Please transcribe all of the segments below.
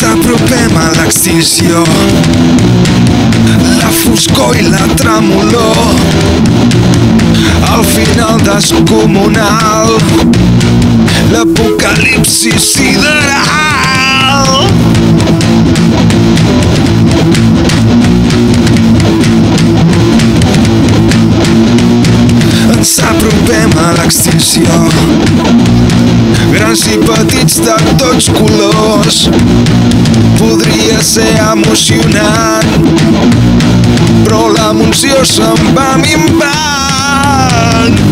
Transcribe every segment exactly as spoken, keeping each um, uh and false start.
Ens apropem a l'extinció, la foscor i la tremolor, al final descomunal, l'apocalipsi sideral. Ens apropem a l'extinció, grans i petits de tots colors. Podria ser emocionant, però l'emoció se'n va minvant.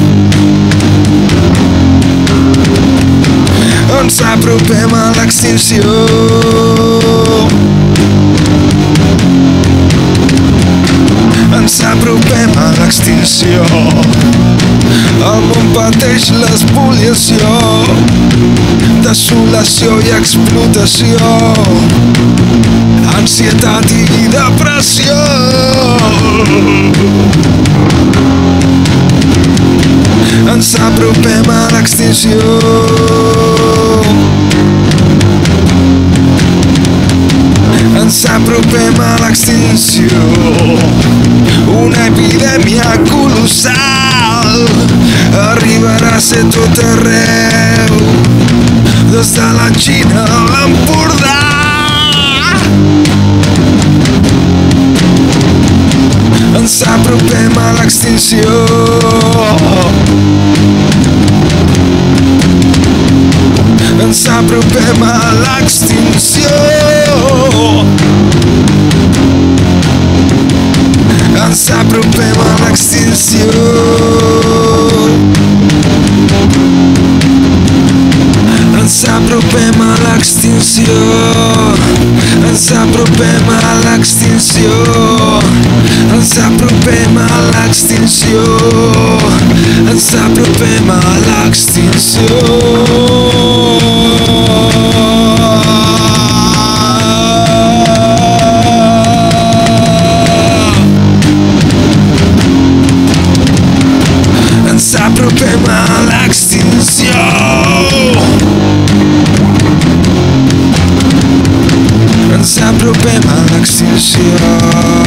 Ens apropem a l'extinció, ens apropem a l'extinció. El món pateix l'espoliació, desolació i explotació, ansietat i depressió. Ens apropem a l'extinció, ens apropem a l'extinció. Una epidèmia colossal arribarà a ser tot arreu, des de la Xina a l'Empordà. Ens apropem a l'extinció, ens apropem a l'extinció, ens apropem a l'extinció, ens apropem a l'extinció, ens apropem a l'extinció, ens apropem a l'extinció, ens apropem a l'extinció. Ens apropem a l'extinció, ens apropem a l'extinció.